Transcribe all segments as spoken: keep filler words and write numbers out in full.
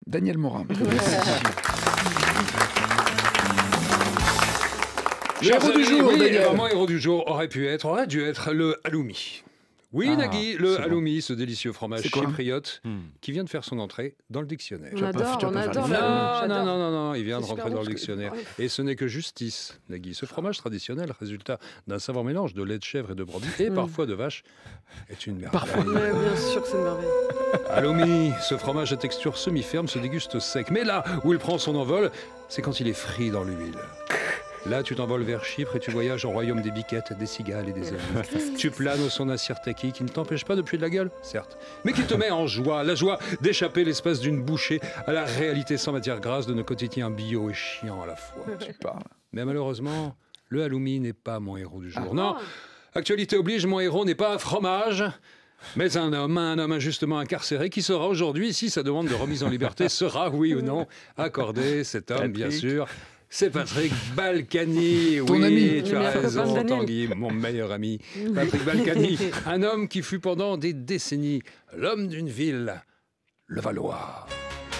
Daniel Morin. Le héros du jour, oui, Daniel. Mon héros du jour aurait pu être, aurait dû être le halloumi. Oui, ah, Nagui, le halloumi, bon. Ce délicieux fromage chypriote hmm. qui vient de faire son entrée dans le dictionnaire. On adore, on adore. Non, non, non, non, non, il vient de rentrer dans le dictionnaire. Que... Et ce n'est que justice, Nagui. Ce fromage traditionnel, résultat d'un savant mélange de lait de chèvre et de brebis, et hmm. parfois de vache, est une merveille. Parfois. Ouais, bien sûr que c'est une merveille. Halloumi, ce fromage à texture semi-ferme se déguste sec. Mais là où il prend son envol, c'est quand il est frit dans l'huile. Là, tu t'envoles vers Chypre et tu voyages au royaume des biquettes, des cigales et des olives. Tu planes au son d'un sirtaki qui ne t'empêche pas de puer de la gueule, certes, mais qui te met en joie, la joie d'échapper l'espace d'une bouchée à la réalité sans matière grasse de nos quotidiens bio et chiants à la fois. Tu parles. Mais malheureusement, le halloumi n'est pas mon héros du jour. Ah. Non, actualité oblige, mon héros n'est pas un fromage, mais un homme, un homme injustement incarcéré qui sera aujourd'hui, si sa demande de remise en liberté sera, oui ou non, accordée. Cet homme, bien sûr... C'est Patrick Balkany. Ton oui, ami. Tu as raison, Tanguy, mon meilleur ami. Patrick Balkany, un homme qui fut pendant des décennies l'homme d'une ville, le Valois.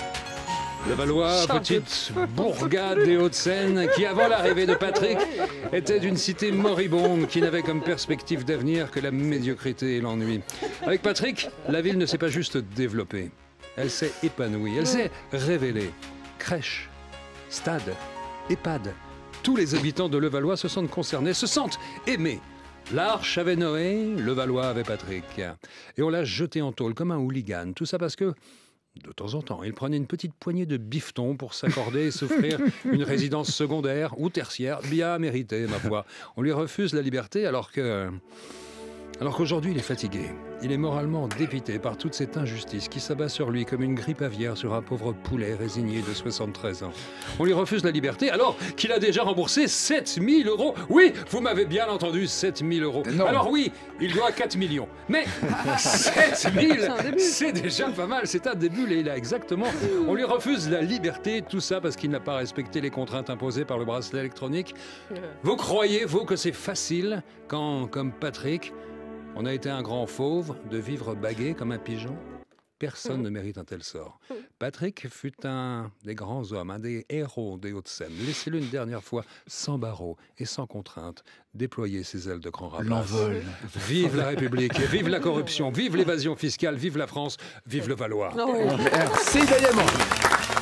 Le Valois, petite bourgade des Hauts-de-Seine, qui avant l'arrivée de Patrick était d'une cité moribonde qui n'avait comme perspective d'avenir que la médiocrité et l'ennui. Avec Patrick, la ville ne s'est pas juste développée, elle s'est épanouie, elle s'est révélée. Crèche, stade, EHPAD. Tous les habitants de Levallois se sentent concernés, se sentent aimés. L'Arche avait Noé, Levallois avait Patrick. Et on l'a jeté en tôle comme un hooligan. Tout ça parce que, de temps en temps, il prenait une petite poignée de bifton pour s'accorder et s'offrir une résidence secondaire ou tertiaire bien méritée, ma foi. On lui refuse la liberté alors que... Alors qu'aujourd'hui, il est fatigué. Il est moralement dépité par toute cette injustice qui s'abat sur lui comme une grippe aviaire sur un pauvre poulet résigné de soixante-treize ans. On lui refuse la liberté alors qu'il a déjà remboursé sept mille euros. Oui, vous m'avez bien entendu, sept mille euros. Non. Alors oui, il doit quatre millions. Mais sept mille, c'est déjà pas mal. C'est un début, et là, exactement. On lui refuse la liberté, tout ça parce qu'il n'a pas respecté les contraintes imposées par le bracelet électronique. Vous croyez, vous, que c'est facile quand, comme Patrick, on a été un grand fauve de vivre bagué comme un pigeon? Personne ne mérite un tel sort. Patrick fut un des grands hommes, un des héros des Hauts-de-Seine. Laissez-le une dernière fois, sans barreaux et sans contraintes, déployer ses ailes de grand rapace. L'envol. Vive la République, vive la corruption, vive l'évasion fiscale, vive la France, vive le Valois. Oh oui. Merci Daniel Morin.